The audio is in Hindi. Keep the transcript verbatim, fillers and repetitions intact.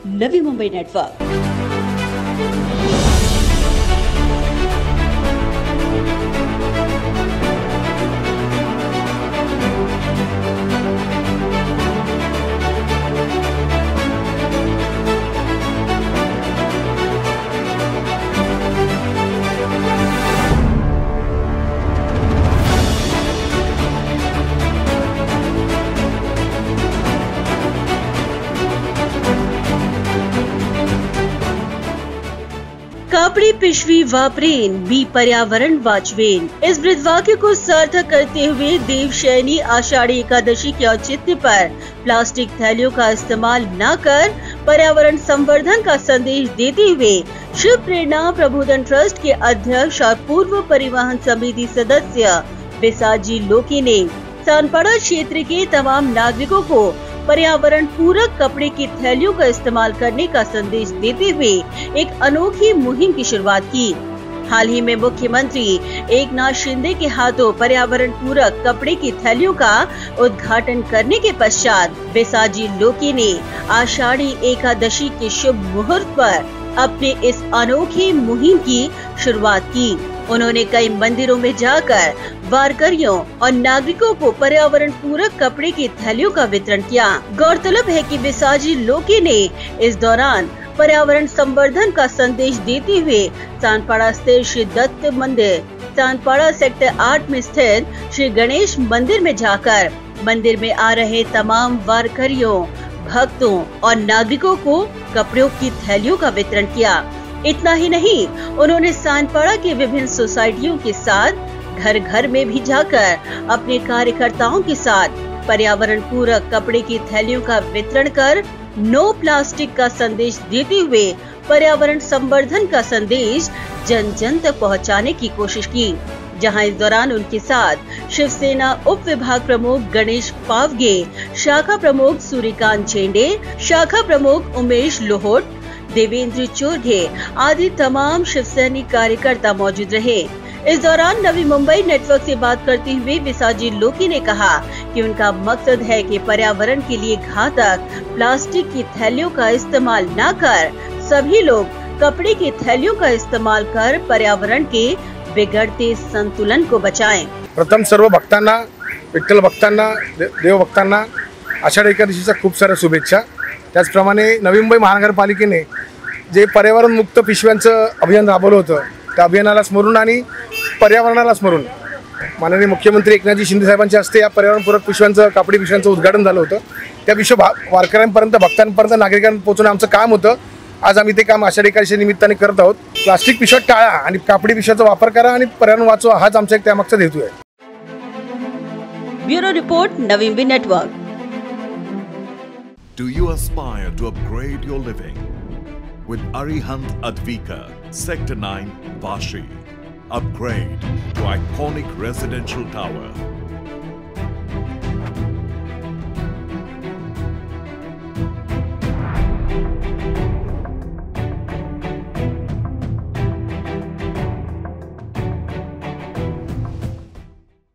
नवी मुंबई नेटवर्क। कापड़ी पिशवी वापरेन बी पर्यावरण वाचवेन। इस ब्रीदवाक्य को सार्थक करते हुए देवशयनी आषाढ़ी एकादशी के औचित्य पर प्लास्टिक थैलियों का इस्तेमाल न कर पर्यावरण संवर्धन का संदेश देते हुए शिव प्रेरणा प्रबोधन ट्रस्ट के अध्यक्ष और पूर्व परिवहन समिति सदस्य विसाजी लोकी ने सानपाड़ा क्षेत्र के तमाम नागरिकों को पर्यावरण पूरक कपड़े की थैलियों का इस्तेमाल करने का संदेश देते हुए एक अनोखी मुहिम की शुरुआत की। हाल ही में मुख्यमंत्री एकनाथ शिंदे के हाथों पर्यावरण पूरक कपड़े की थैलियों का उद्घाटन करने के पश्चात विसाजी लोकी ने आषाढ़ी एकादशी के शुभ मुहूर्त पर अपने इस अनोखी मुहिम की शुरुआत की। उन्होंने कई मंदिरों में जाकर वारकरियों और नागरिकों को पर्यावरण पूरक कपड़े की थैलियों का वितरण किया। गौरतलब है कि विसाजी लोकी ने इस दौरान पर्यावरण संवर्धन का संदेश देते हुए सानपाड़ा स्थित श्री दत्त मंदिर, सानपाड़ा सेक्टर आठ में स्थित श्री गणेश मंदिर में जाकर मंदिर में आ रहे तमाम वारकरियों, भक्तों और नागरिकों को कपड़ों की थैलियों का वितरण किया। इतना ही नहीं, उन्होंने सानपाड़ा के विभिन्न सोसाइटियों के साथ घर घर में भी जाकर अपने कार्यकर्ताओं के साथ पर्यावरण पूरक कपड़े की थैलियों का वितरण कर नो प्लास्टिक का संदेश देते हुए पर्यावरण संवर्धन का संदेश जन जन तक पहुंचाने की कोशिश की। जहां इस दौरान उनके साथ शिवसेना उप विभाग प्रमुख गणेश पावगे, शाखा प्रमुख सूर्यकांत चेंडे, शाखा प्रमुख उमेश लोहोट, देवेंद्र चोरघे आदि तमाम शिवसैनिक कार्यकर्ता मौजूद रहे। इस दौरान नवी मुंबई नेटवर्क से बात करते हुए विसाजी लोकी ने कहा कि उनका मकसद है कि पर्यावरण के लिए घातक प्लास्टिक की थैलियों का इस्तेमाल न कर सभी लोग कपड़े की थैलियों का इस्तेमाल कर पर्यावरण के बिगड़ते संतुलन को बचाएं। प्रथम सर्व भक्तांना, विठ्ठल भक्तांना, देव भक्तांना आषाढी एकादशीच्या खूप साऱ्या शुभेच्छा। त्याचप्रमाणे नवी मुंबई महानगरपालिकेने जे पर्यावरण मुक्त पिशव्यांचं अभियान राबवलं होतं, त्या अभियानाला स्मरून आणि पर्यावरणाला स्मरून माननीय मुख्यमंत्री एकनाथजी शिंदे साहेबांच्या हस्ते या पर्यावरणपूरक पिशव्यांचं, कापडी पिशव्यांचं उद्घाटन झालं होतं। त्या पिशव्या वारकऱ्यांपर्यंत, भक्तांपर्यंत, नागरिकांपर्यंत पोहोचवणं आमचं काम होतं। आज आम्ही ते काम आषाढी एकादशी निमित्ताने करत आहोत। प्लास्टिक पिशव्या टाळा आणि कापडी पिशव्याचा वापर करा आणि पर्यावरण वाचवा, हाच आमचा एक त्यामागचा हेतू आहे। Bureau report, Navi Mumbai network. Do you aspire to upgrade your living? With Arihant Advika, Sector nine, Vashi. Upgrade to iconic residential tower